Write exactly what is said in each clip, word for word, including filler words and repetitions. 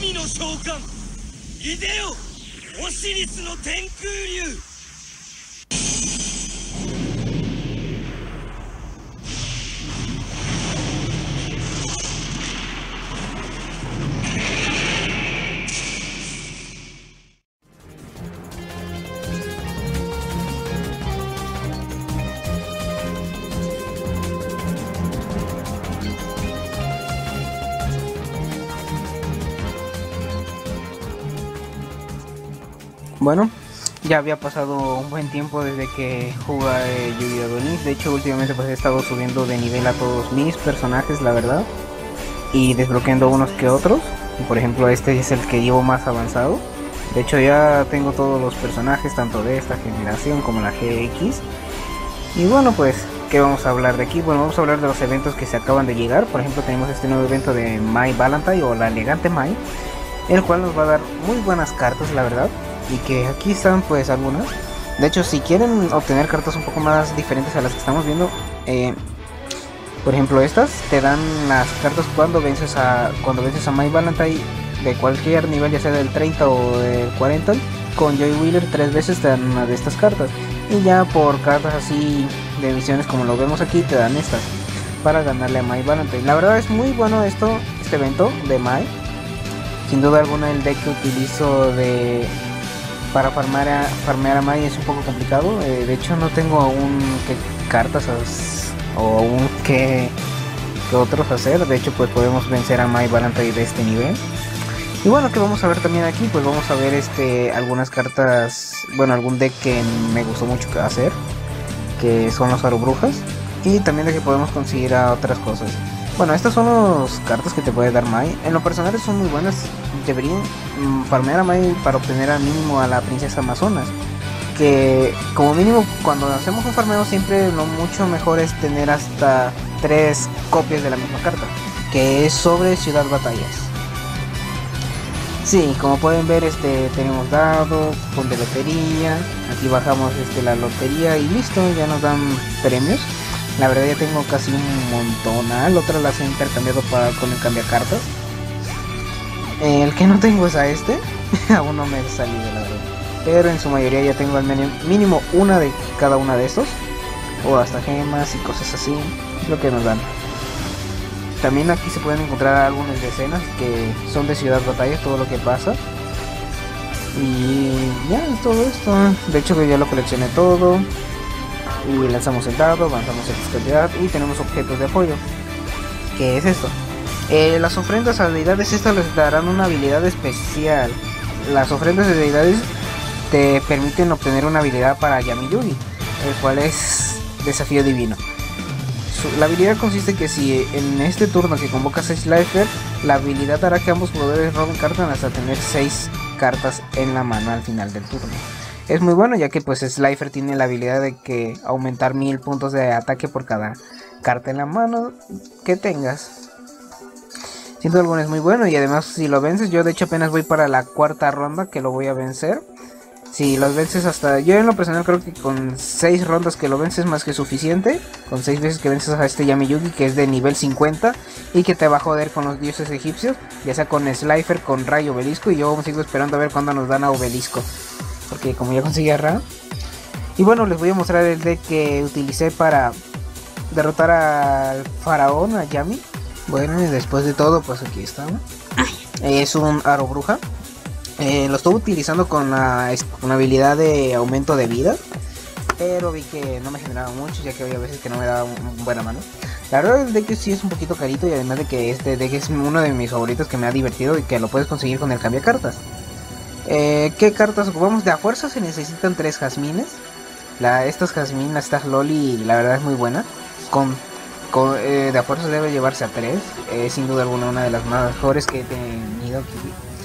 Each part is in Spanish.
神の召喚イデオオシリスの天空竜。 Bueno, ya había pasado un buen tiempo desde que jugué Yu-Gi-Oh! Duel. De hecho, últimamente pues he estado subiendo de nivel a todos mis personajes, la verdad, y desbloqueando unos que otros. Por ejemplo, este es el que llevo más avanzado. De hecho, ya tengo todos los personajes, tanto de esta generación como la G X. Y bueno, pues, ¿qué vamos a hablar de aquí? Bueno, vamos a hablar de los eventos que se acaban de llegar. Por ejemplo, tenemos este nuevo evento de Mai Valentine o la elegante Mai, el cual nos va a dar muy buenas cartas, la verdad. Y que aquí están pues algunas. De hecho, si quieren obtener cartas un poco más diferentes a las que estamos viendo, eh, por ejemplo estas te dan las cartas cuando vences a cuando vences a Mai Valentine de cualquier nivel, ya sea del treinta o del cuarenta. Con Joy Wheeler tres veces te dan una de estas cartas, y ya por cartas así de misiones como lo vemos aquí te dan estas para ganarle a Mai Valentine. La verdad es muy bueno esto, este evento de Mai. Sin duda alguna el deck que utilizo de para farmear a, farmear a Mai es un poco complicado. Eh, de hecho no tengo aún qué cartas as, o aún qué, qué otros hacer. De hecho pues podemos vencer a Mai Valentine de este nivel. Y bueno, que vamos a ver también aquí, pues vamos a ver este algunas cartas, bueno, algún deck que me gustó mucho hacer, que son los Aro Brujas, y también de que podemos conseguir a otras cosas. Bueno, estas son las cartas que te puede dar Mai. En lo personal son muy buenas. Deberían mmm, farmear a Mai para obtener al mínimo a la princesa Amazonas. Que como mínimo cuando hacemos un farmeo siempre lo mucho mejor es tener hasta tres copias de la misma carta, que es sobre Ciudad Batallas. Sí, como pueden ver, este tenemos dado, con de lotería. Aquí bajamos este la lotería y listo, ya nos dan premios. La verdad ya tengo casi un montón. La otra las he intercambiado para, con el cambiacartas. Eh, el que no tengo es a este. Aún no me he salido, la verdad. Pero en su mayoría ya tengo al mínimo una de cada una de estos. O hasta gemas y cosas así. Lo que nos dan. También aquí se pueden encontrar algunas decenas que son de Ciudad Batalla, todo lo que pasa. Y ya, todo esto. De hecho que ya lo coleccioné todo. Y lanzamos el dado, avanzamos en cantidad y tenemos objetos de apoyo. ¿Qué es esto? Eh, las ofrendas a deidades, estas les darán una habilidad especial. Las ofrendas de deidades te permiten obtener una habilidad para Yami Yugi, el cual es desafío divino. Su, la habilidad consiste que si en este turno que convocas a Slifer, la habilidad hará que ambos jugadores roben cartas hasta tener seis cartas en la mano al final del turno. Es muy bueno, ya que pues Slifer tiene la habilidad de que aumentar mil puntos de ataque por cada carta en la mano que tengas. Sin duda alguna es muy bueno, y además si lo vences, yo de hecho apenas voy para la cuarta ronda que lo voy a vencer. Si los vences hasta, yo en lo personal creo que con seis rondas que lo vences más que suficiente. Con seis veces que vences a este Yami Yugi, que es de nivel cincuenta y que te va a joder con los dioses egipcios, ya sea con Slifer, con Ray, Obelisco, y yo sigo esperando a ver cuándo nos dan a Obelisco, porque como ya conseguí a Ra. Y bueno, les voy a mostrar el deck que utilicé para derrotar al faraón, a Yami. Bueno, y después de todo, pues aquí está. Es un Aro Bruja. Eh, lo estuve utilizando con la, una habilidad de aumento de vida, pero vi que no me generaba mucho, ya que había veces que no me daba un, buena mano. La verdad el deck sí es un poquito carito, y además de que este deck es uno de mis favoritos, que me ha divertido y que lo puedes conseguir con el cambia cartas. Eh, ¿Qué cartas ocupamos? De a fuerza se necesitan tres jazmines. La, estas jazmines, esta Loli, la verdad es muy buena. Con, con eh, de a fuerza debe llevarse a tres. Es eh, sin duda alguna una de las mejores que he tenido aquí.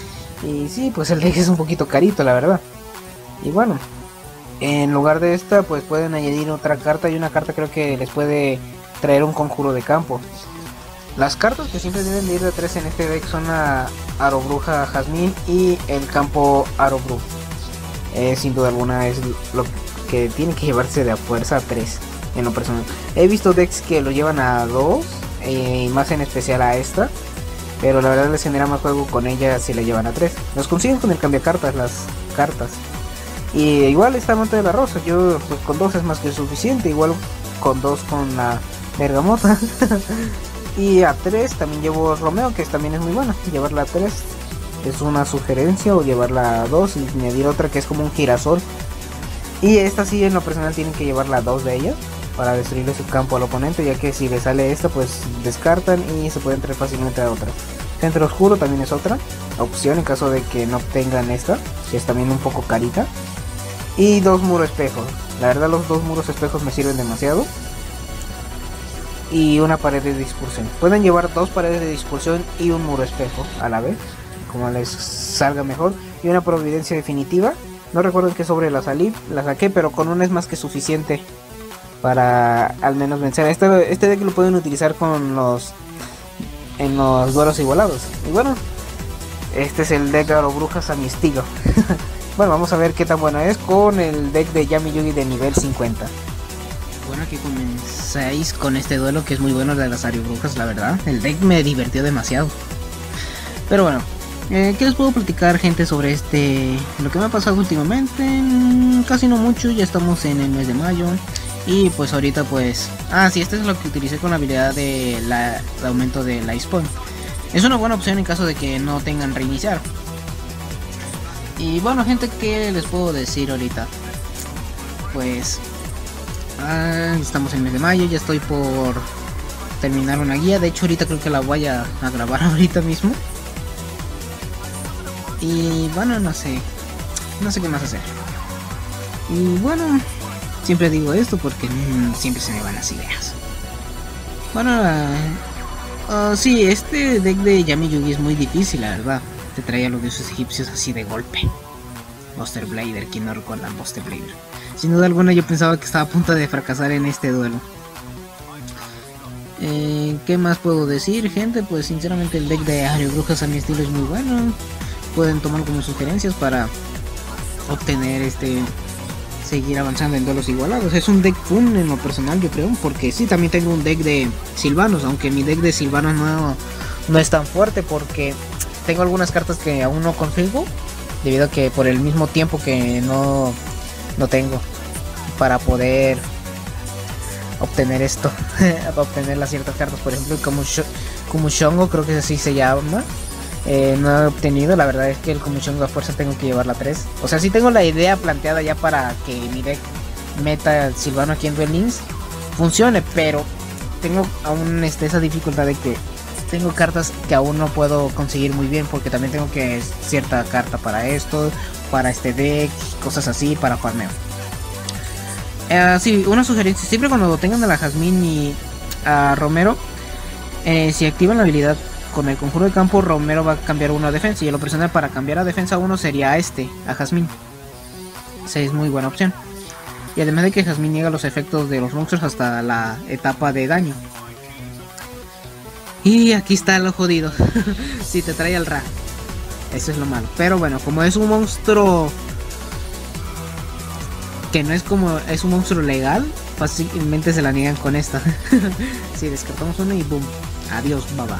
Y sí, pues el deck es un poquito carito, la verdad. Y bueno, en lugar de esta, pues pueden añadir otra carta. Y una carta creo que les puede traer un conjuro de campo. Las cartas que siempre deben de ir de tres en este deck son a Aro Bruja Jazmín y el campo Aro Bruja. Eh, sin duda alguna es lo que tiene que llevarse de a fuerza a tres en lo personal. He visto decks que lo llevan a dos, eh, y más en especial a esta. pero la verdad les genera más juego con ella si la llevan a tres. Los consiguen con el cambiacartas, las cartas. Y igual está Amante de la Rosa, yo pues con dos es más que suficiente, igual con dos con la Bergamota. Y a tres también llevo Romeo, que también es muy bueno, llevarla a tres es una sugerencia, o llevarla a dos y añadir otra que es como un girasol. Y esta sí, en lo personal tienen que llevarla a dos de ellas para destruirle su campo al oponente, ya que si le sale esta pues descartan y se pueden traer fácilmente a otra. Centro Oscuro también es otra opción en caso de que no obtengan esta, que es también un poco carita. Y dos Muro Espejo, la verdad los dos muros espejos me sirven demasiado. Y una pared de dispersión, pueden llevar dos paredes de dispersión y un muro espejo a la vez, como les salga mejor. Y una providencia definitiva, no recuerdo en qué sobre la salí, la saqué, pero con una es más que suficiente para al menos vencer. Este, este deck lo pueden utilizar con los en los duelos igualados. Y bueno, este es el deck Aro Brujas a mi estilo. Bueno, vamos a ver qué tan bueno es con el deck de Yami Yugi de nivel cincuenta. Bueno, aquí comenzáis con este duelo que es muy bueno de las Aro Brujas, la verdad. El deck me divirtió demasiado. Pero bueno, eh, ¿qué les puedo platicar, gente, sobre este? Lo que me ha pasado últimamente, mm, casi no mucho, ya estamos en el mes de mayo. Y pues ahorita pues... Ah, sí, este es lo que utilicé con la habilidad de, la, de aumento de la Spawn. Es una buena opción en caso de que no tengan reiniciar. Y bueno, gente, ¿qué les puedo decir ahorita? Pues... Ah, estamos en el mes de mayo, ya estoy por terminar una guía. De hecho ahorita creo que la voy a, a grabar ahorita mismo. Y bueno, no sé, no sé qué más hacer. Y bueno, siempre digo esto porque mmm, siempre se me van las ideas. Bueno, uh, uh, sí, este deck de Yami Yugi es muy difícil, la verdad. Te trae a los dioses egipcios así de golpe. Buster Blader, quien no recuerda Buster Blader. Sin duda alguna yo pensaba que estaba a punto de fracasar en este duelo. Eh, ¿Qué más puedo decir, gente? Pues sinceramente el deck de Aro Brujas a mi estilo es muy bueno. Pueden tomarlo como sugerencias para obtener este... seguir avanzando en duelos igualados. Es un deck fun en lo personal, yo creo. Porque sí, también tengo un deck de Sylvanos. Aunque mi deck de Sylvanos no, no es tan fuerte porque tengo algunas cartas que aún no consigo. Debido a que por el mismo tiempo que no... no tengo para poder obtener esto. Para obtener las ciertas cartas, por ejemplo como Kumushongo, creo que así se llama. Eh, no he obtenido, la verdad es que el Kumushongo a fuerzas tengo que llevarla a tres. O sea, sí tengo la idea planteada ya para que mi deck meta Sylvano aquí en Duel Links funcione, pero tengo aún este, esa dificultad de que tengo cartas que aún no puedo conseguir muy bien, porque también tengo que cierta carta para esto, para este deck, cosas así, para farmeo. Uh, sí, una sugerencia, siempre cuando tengan a la Jasmine y a Romero, eh, si activan la habilidad con el conjuro de campo, Romero va a cambiar uno a defensa, y a lo personal para cambiar a defensa uno sería a este, a Jasmine. Esa es muy buena opción. Y además de que Jasmine niega los efectos de los monstruos hasta la etapa de daño. Y aquí está lo jodido. Si te trae al Ra. Eso es lo malo. Pero bueno, como es un monstruo que no es como... es un monstruo legal, fácilmente se la niegan con esta. Si descartamos una y boom. Adiós, baba.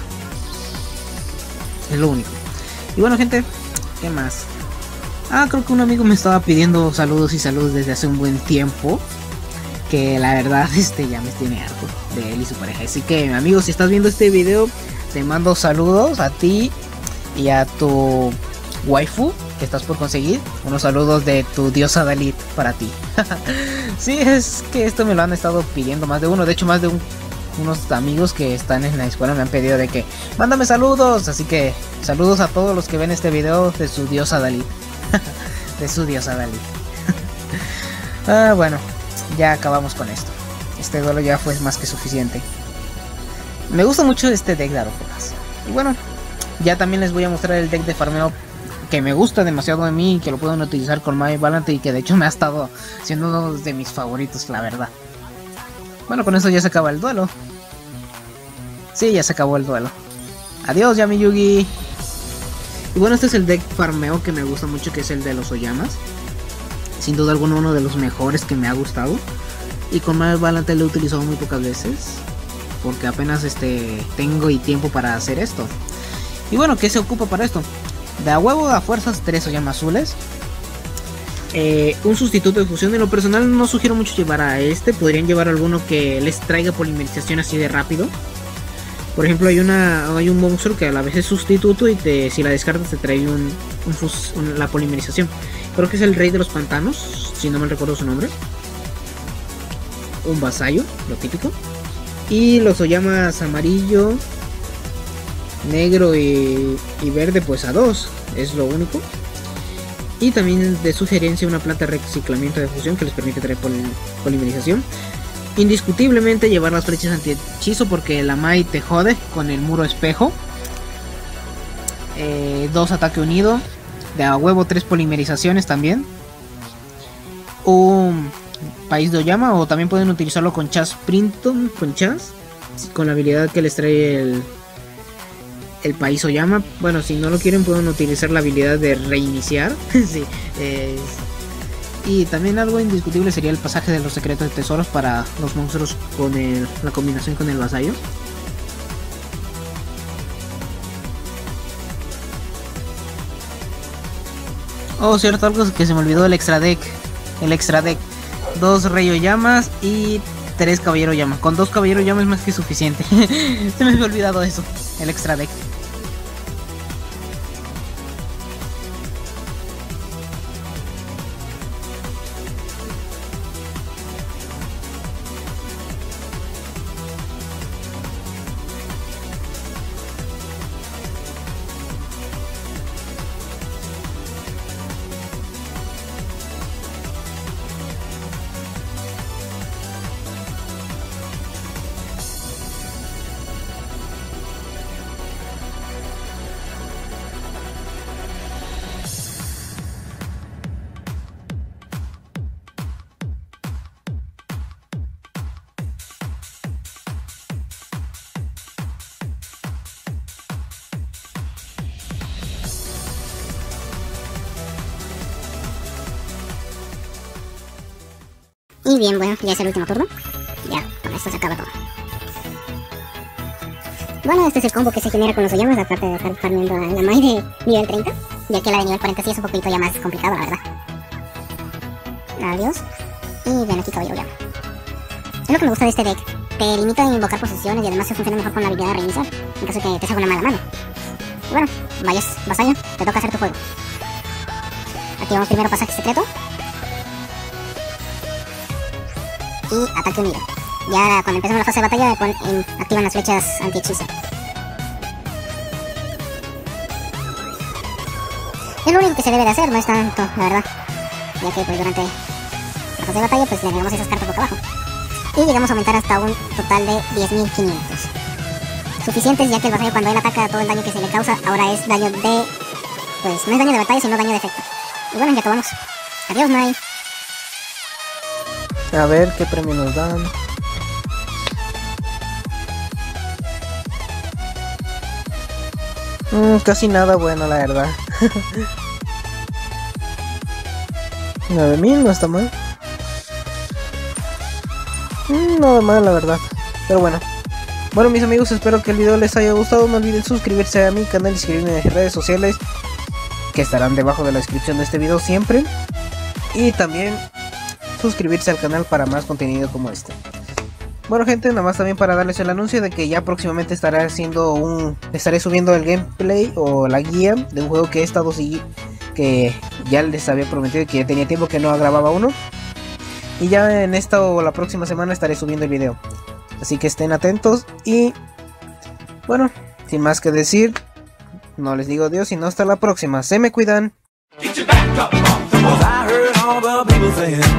Es lo único. Y bueno, gente, ¿qué más? Ah, creo que un amigo me estaba pidiendo saludos y saludos desde hace un buen tiempo. Que la verdad este ya me tiene harto de él y su pareja. Así que, amigo, si estás viendo este video, te mando saludos a ti y a tu waifu que estás por conseguir. Unos saludos de tu diosa Dalit para ti. Sí, es que esto me lo han estado pidiendo más de uno. De hecho, más de un, unos amigos que están en la escuela me han pedido de que mándame saludos. Así que saludos a todos los que ven este video de su diosa Dalit. De su diosa Dalit. Ah, bueno, ya acabamos con esto. Este duelo ya fue más que suficiente. Me gusta mucho este deck de Aro Brujas. Y bueno, ya también les voy a mostrar el deck de farmeo que me gusta demasiado de mí, que lo pueden utilizar con My Valante y que de hecho me ha estado siendo uno de mis favoritos, la verdad. Bueno, con esto ya se acaba el duelo. Sí, ya se acabó el duelo. Adiós, Yami Yugi. Y bueno, este es el deck farmeo que me gusta mucho, que es el de los Oyamas. Sin duda alguna uno de los mejores que me ha gustado. Y con My Valante lo he utilizado muy pocas veces, porque apenas este tengo y tiempo para hacer esto. Y bueno, ¿qué se ocupa para esto? De a huevo a fuerzas tres Oyamas azules. Eh, un sustituto de fusión. En lo personal no sugiero mucho llevar a este. Podrían llevar alguno que les traiga polimerización así de rápido. Por ejemplo, hay una hay un monstruo que a la vez es sustituto y te, si la descartas te trae un, un, fus, un la polimerización. Creo que es el rey de los pantanos, si no me recuerdo su nombre. Un vasallo, lo típico. Y los Oyamas amarillo, negro y, y verde pues a dos, es lo único. Y también de sugerencia una planta de reciclamiento de fusión que les permite traer pol polimerización. Indiscutiblemente llevar las flechas anti-hechizo porque la Mai te jode con el muro espejo. Eh, dos ataque unido, de a huevo tres polimerizaciones también. Un país de Oyama, o también pueden utilizarlo con Chas Printon, con Chas, con la habilidad que les trae el, el país Oyama. Bueno, si no lo quieren pueden utilizar la habilidad de reiniciar. Sí, eh, y también algo indiscutible sería el pasaje de los secretos de tesoros para los monstruos con el, la combinación con el vasallo. Oh, cierto, algo que se me olvidó, el extra deck. El extra deck. Dos Rey Oyamas y tres Caballero Oyama. Con dos Caballero Oyama es más que suficiente. Se me había olvidado eso. El extra deck. Y bien, bueno, ya es el último turno. Ya, con esto se acaba todo. Bueno, este es el combo que se genera con los Oyamas, aparte de estar farmeando a la Mai de nivel treinta, ya que la de nivel cuarenta sí es un poquito ya más complicado, la verdad. Adiós. Y ven aquí Caballero Oyama. Es lo que me gusta de este deck. Te limita a invocar posesiones y además se funciona mejor con la habilidad de reiniciar, en caso de que te salga una mala mano. Y bueno, vayas, vasallo, te toca hacer tu juego. Activamos primero pasaje secreto. Y ataque unido. Ya cuando empezamos la fase de batalla pon, en, activan las flechas anti-hechizo. Es lo único que se debe de hacer, no es tanto, la verdad. Ya que pues durante la fase de batalla pues le agregamos esas cartas boca abajo. Y llegamos a aumentar hasta un total de diez mil quinientos. Suficientes, ya que el vasallo cuando él ataca, todo el daño que se le causa ahora es daño de... Pues no es daño de batalla sino daño de efecto. Y bueno, ya acabamos. Adiós, Mai. A ver qué premio nos dan. Mm, casi nada bueno, la verdad. nueve mil no está mal. Mm, nada mal, la verdad. Pero bueno. Bueno, mis amigos, espero que el video les haya gustado. No olviden suscribirse a mi canal y escribirme en mis redes sociales, que estarán debajo de la descripción de este video siempre. Y también suscribirse al canal para más contenido como este. Bueno, gente, nada más también para darles el anuncio de que ya próximamente estaré haciendo un estaré subiendo el gameplay o la guía de un juego que he estado siguiendo, que ya les había prometido que ya tenía tiempo que no grababa uno, y ya en esta o la próxima semana estaré subiendo el video, así que estén atentos. Y bueno, sin más que decir, no les digo adiós, sino hasta la próxima. Se me cuidan.